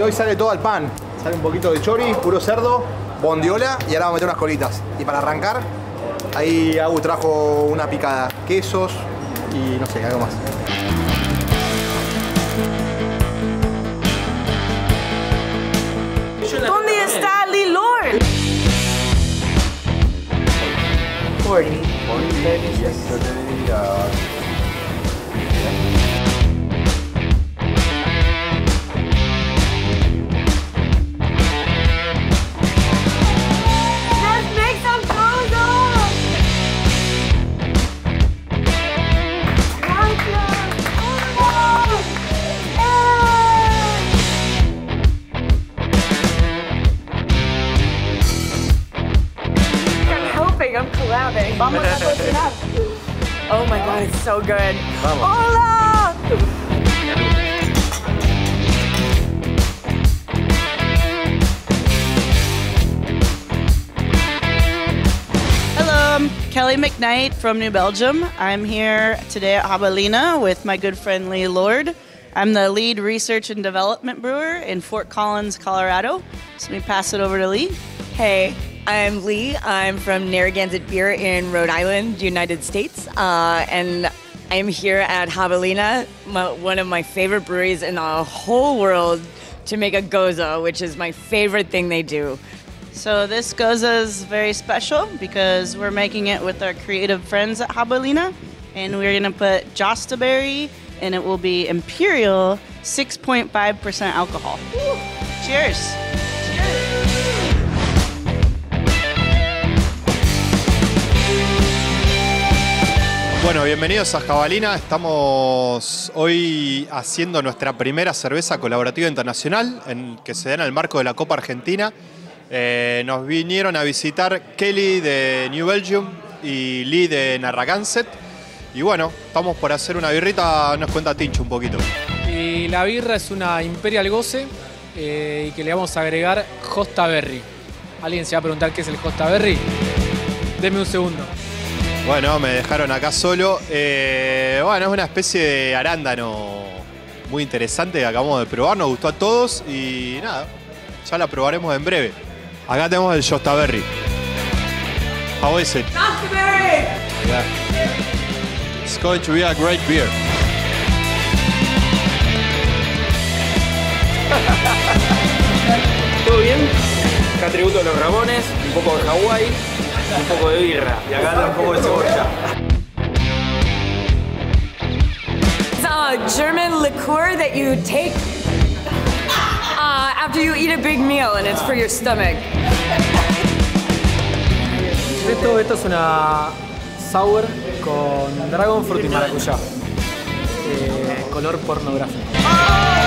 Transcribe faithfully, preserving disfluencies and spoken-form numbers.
hoy sale todo al pan. Sale un poquito de chori, puro cerdo, bondiola y ahora vamos a meter unas colitas. Y para arrancar, ahí Agus trajo una picada, quesos y no sé, algo más. ¿Dónde está Lee Lord? Morning. Morning, baby. Yesterday, uh... I'm collabing. Vamos a cocinar. Oh my god, it's so good. Vamos. Hola! Hello, I'm Kelly McKnight from New Belgium. I'm here today at Jabalina with my good friend Lee Lord. I'm the lead research and development brewer in Fort Collins, Colorado. So let me pass it over to Lee. Hey, I'm Lee. I'm from Narragansett Beer in Rhode Island, United States. Uh, and I'm here at Jabalina, my, one of my favorite breweries in the whole world, to make a goza, which is my favorite thing they do. So this goza is very special because we're making it with our creative friends at Jabalina. And we're gonna put Josta berry, and it will be Imperial six point five percent alcohol. Woo. Cheers. Bueno, bienvenidos a Jabalina. Estamos hoy haciendo nuestra primera cerveza colaborativa internacional en, que se da en el marco de la Copa Argentina. Eh, nos vinieron a visitar Kelly de New Belgium y Lee de Narragansett. Y bueno, estamos por hacer una birrita, nos cuenta Tincho un poquito. Y la birra es una Imperial Goze eh, y que le vamos a agregar Josta Berry. ¿Alguien se va a preguntar qué es el Josta Berry? Deme un segundo. Bueno, me dejaron acá solo. Eh, bueno, es una especie de arándano muy interesante que acabamos de probar. Nos gustó a todos y nada, ya la probaremos en breve. Acá tenemos el Josta Berry. How is it? Josta Berry! Yeah. It's going to be a great beer. ¿Todo bien? Acá tributo a los Ramones, un poco de Hawái, un poco de birra y acá un poco de cebolla. It's a German liqueur that you take uh, after you eat a big meal and it's for your stomach. Esto, esto es una sour con Dragon Fruit y maracuyá. Eh, color pornográfico.